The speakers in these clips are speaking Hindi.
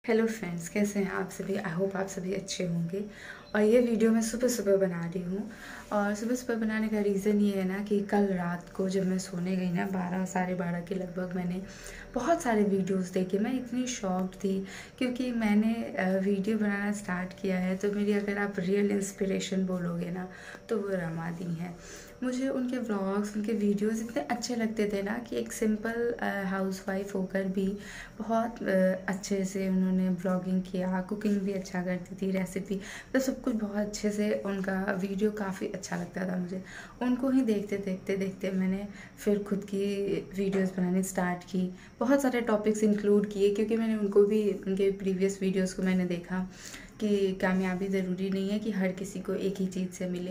हेलो फ्रेंड्स, कैसे हैं आप सभी। आई होप आप सभी अच्छे होंगे। और ये वीडियो मैं सुबह सुबह बना रही हूँ। और सुबह सुबह बनाने का रीज़न ये है ना कि कल रात को जब मैं सोने गई ना 12 साढ़े 12 के लगभग मैंने बहुत सारे वीडियोस देखे। मैं इतनी शॉक्ड थी क्योंकि मैंने वीडियो बनाना स्टार्ट किया है तो मेरी अगर आप रियल इंस्पिरेशन बोलोगे ना तो वो रमा दी हैं। मुझे उनके व्लॉग्स, उनके वीडियोस इतने अच्छे लगते थे ना कि एक सिंपल हाउसवाइफ होकर भी बहुत अच्छे से उन्होंने ब्लॉगिंग किया, कुकिंग भी अच्छा करती थी, रेसिपी तो सब कुछ बहुत अच्छे से। उनका वीडियो काफ़ी अच्छा लगता था मुझे। उनको ही देखते देखते देखते मैंने फिर खुद की वीडियोस बनानी स्टार्ट की। बहुत सारे टॉपिक्स इंक्लूड किए क्योंकि मैंने उनको भी, उनके प्रीवियस वीडियोस को मैंने देखा कि कामयाबी ज़रूरी नहीं है कि हर किसी को एक ही चीज़ से मिले।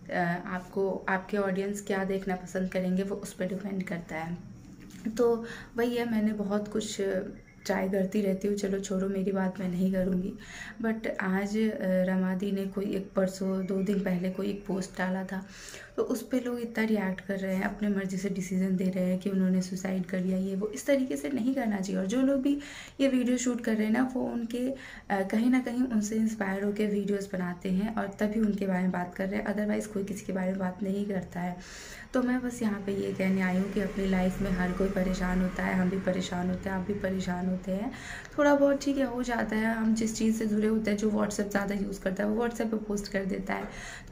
आपको आपके ऑडियंस क्या देखना पसंद करेंगे वो उस पर डिपेंड करता है। तो वही है, मैंने बहुत कुछ ट्राई करती रहती हूँ। चलो छोड़ो, मेरी बात मैं नहीं करूँगी। बट आज रमादी ने कोई एक परसों 2 दिन पहले कोई एक पोस्ट डाला था तो उस पे लोग इतना रिएक्ट कर रहे हैं, अपने मर्ज़ी से डिसीज़न दे रहे हैं कि उन्होंने सुसाइड कर लिया। ये वो इस तरीके से नहीं करना चाहिए। और जो लोग भी ये वीडियो शूट कर रहे हैं ना वो उनके कहीं ना कहीं उनसे इंस्पायर होकर वीडियोज़ बनाते हैं और तभी उनके बारे में बात कर रहे हैं। अदरवाइज़ कोई किसी के बारे में बात नहीं करता है। तो मैं बस यहाँ पे ये कहने आई हूँ कि अपनी लाइफ में हर कोई परेशान होता है, हम भी परेशान होते हैं, आप भी परेशान होते हैं। थोड़ा बहुत ठीक है, हो जाता है। हम जिस चीज़ से जुड़े होते हैं, जो व्हाट्सएप ज़्यादा यूज़ करता है वो व्हाट्सएप पे पोस्ट कर देता है।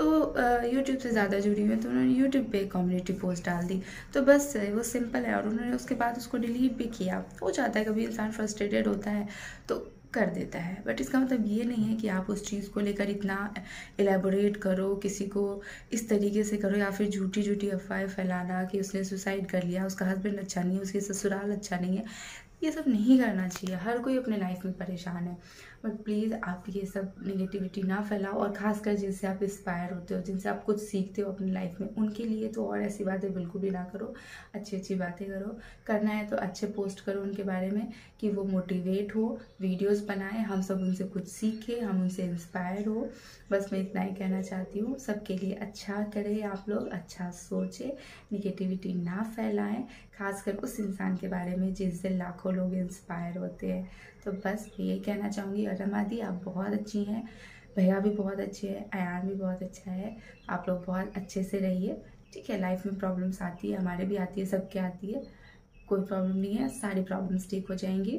तो यूट्यूब से ज़्यादा जुड़ी हुई है तो उन्होंने यूट्यूब पे कम्युनिटी पोस्ट डाल दी। तो बस वो सिंपल है। और उन्होंने उसके बाद उसको डिलीट भी किया। हो जाता है, कभी इंसान फ्रस्ट्रेटेड होता है तो कर देता है। बट इसका मतलब ये नहीं है कि आप उस चीज़ को लेकर इतना एलेबोरेट करो, किसी को इस तरीके से करो, या फिर झूठी झूठी अफवाहें फैलाना कि उसने सुसाइड कर लिया, उसका हस्बैंड अच्छा नहीं है, उसकी ससुराल अच्छा नहीं है। ये सब नहीं करना चाहिए। हर कोई अपने लाइफ में परेशान है। बट प्लीज़ आप ये सब नेगेटिविटी ना फैलाओ। और ख़ासकर जिनसे आप इंस्पायर होते हो, जिनसे आप कुछ सीखते हो अपनी लाइफ में, उनके लिए तो और ऐसी बातें बिल्कुल भी ना करो। अच्छी अच्छी बातें करो। करना है तो अच्छे पोस्ट करो उनके बारे में कि वो मोटिवेट हो, वीडियोस बनाए, हम सब उनसे कुछ सीखें, हम उनसे इंस्पायर हो। बस मैं इतना ही कहना चाहती हूँ। सबके लिए अच्छा करें आप लोग, अच्छा सोचें, निगेटिविटी ना फैलाएं, खासकर उस इंसान के बारे में जिससे लाखों लोग इंस्पायर होते हैं। तो बस मैं यही कहना चाहूँगी। और रमा दी, आप बहुत अच्छी हैं, भैया भी बहुत अच्छे हैं, अयान भी बहुत अच्छा है। आप लोग बहुत अच्छे से रहिए। ठीक है, लाइफ में प्रॉब्लम्स आती है, हमारे भी आती है, सबके आती है। कोई प्रॉब्लम नहीं है, सारी प्रॉब्लम्स ठीक हो जाएंगी।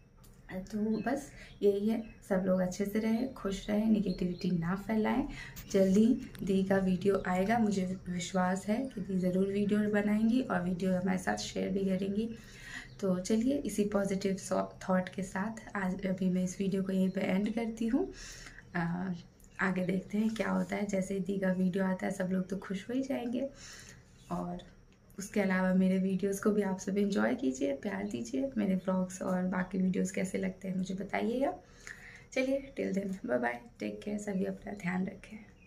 तो बस यही है, सब लोग अच्छे से रहें, खुश रहें, निगेटिविटी ना फैलाएं। जल्दी दी का वीडियो आएगा, मुझे विश्वास है कि दी ज़रूर वीडियो बनाएंगी और वीडियो हमारे साथ शेयर भी करेंगी। तो चलिए, इसी पॉजिटिव थॉट के साथ आज अभी मैं इस वीडियो को यहीं पे एंड करती हूँ। आगे देखते हैं क्या होता है। जैसे ही दी का वीडियो आता है सब लोग तो खुश हो ही जाएंगे। और उसके अलावा मेरे वीडियोस को भी आप सब एंजॉय कीजिए, प्यार दीजिए। मेरे व्लॉग्स और बाकी वीडियोस कैसे लगते हैं मुझे बताइएगा। चलिए, till then bye bye, take care, सभी अपना ध्यान रखें।